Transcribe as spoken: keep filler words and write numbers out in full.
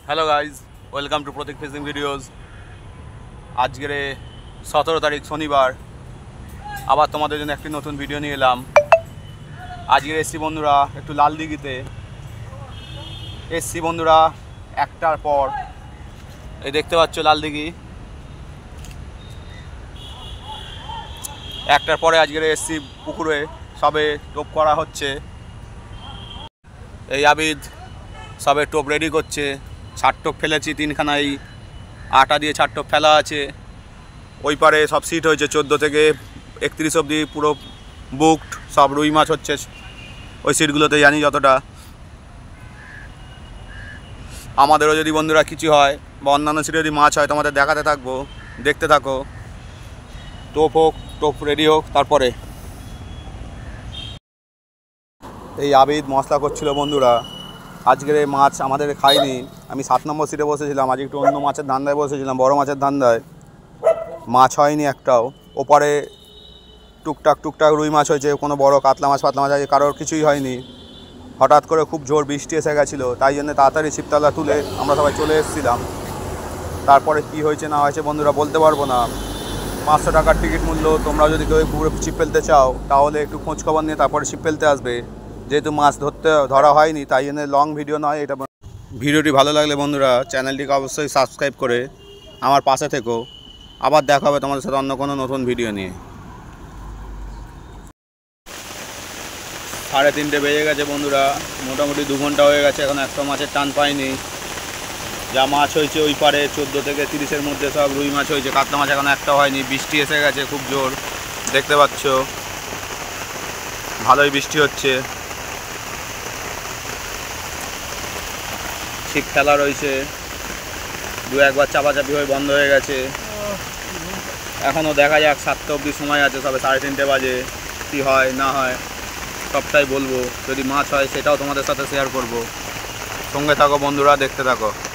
Hello guys, welcome to Prateek fishing videos. আজকের সতেরো তারিখ শনিবার আবার তোমাদের জন্য একটি নতুন ভিডিও নিয়ে এলাম। আজকের এসছি বন্ধুরা একটু লাল দিঘিতে এসছি বন্ধুরা একটার পর। এই দেখতে পাচ্ছ লাল দিঘি, একটার পরে আজকের এসছি পুকুরে, সবে টোপ করা হচ্ছে। এই আবিদ সবে টোপ রেডি করছে। ছাট টোপ ফেলেছি তিনখানা, এই আটা দিয়ে ছাট টোপ ফেলা আছে। ওই পারে সব সিট হয়েছে, চোদ্দো থেকে একত্রিশ অবধি পুরো বুকড, সব রুই মাছ হচ্ছে ওই সিটগুলোতে। জানি যতটা আমাদেরও যদি বন্ধুরা কিছু হয় বা অন্যান্য সিটে যদি মাছ হয় তোমাদের দেখাতে থাকবো, দেখতে থাকো। টোপ হোক, টোপ রেডি হোক। তারপরে এই আবিদ মশলা করছিল বন্ধুরা। আজকের মাছ আমাদের খাইনি, আমি সাত নম্বর সিটে বসেছিলাম। আজ একটু অন্য মাছের ধান্দায় বসেছিলাম, বড় মাছের ধান্দায়। মাছ হয়নি একটাও। ওপারে টুকটাক টুকটাক রুই মাছ হয়েছে, কোনো বড় কাতলা মাছ পাতলা মাছ আছে কারোর কিছুই হয়নি। হঠাৎ করে খুব জোর বৃষ্টি এসে গেছিলো, তাই জন্য তাড়াতাড়ি ছিপতলা তুলে আমরা সবাই চলে এসেছিলাম। তারপরে কি হয়েছে না হয়েছে বন্ধুরা বলতে পারবো না। পাঁচশো টাকার টিকিট মূল্য। তোমরা যদি কেউ পুরো ছিপ ফেলতে চাও তাহলে একটু খোঁজখবর নিয়ে তারপরে ছিপ ফেলতে আসবে। যেহেতু মাছ ধরতে ধরা হয়নি তাই জন্য লং ভিডিও নয় এটা। ভিডিওটি ভালো লাগলে বন্ধুরা চ্যানেলটিকে অবশ্যই সাবস্ক্রাইব করে আমার পাশে থেকো। আবার দেখা হবে তোমাদের সাথে অন্য কোনো নতুন ভিডিও নিয়ে। সাড়ে তিনটে বেজে গেছে বন্ধুরা, মোটামুটি দু ঘন্টা হয়ে গেছে, এখন একটা মাছের টান পাইনি। যা মাছ হয়েছে ওই পারে চোদ্দো থেকে তিরিশের মধ্যে সব রুই মাছ হয়েছে, কাতলা মাছ এখন একটা হয়নি। বৃষ্টি এসে গেছে খুব জোর, দেখতে পাচ্ছ ভালোই বৃষ্টি হচ্ছে। ছিপ ফেলা রয়েছে, দু একবার চাপাচাপি হয়ে বন্ধ হয়ে গেছে। এখনও দেখা যাক, সাতটা অবধি সময় আছে, সবে সাড়ে তিনটে বাজে। কী হয় না হয় সবটাই বলবো। যদি মাছ হয় সেটাও তোমাদের সাথে শেয়ার করব। সঙ্গে থাকো বন্ধুরা, দেখতে থাকো।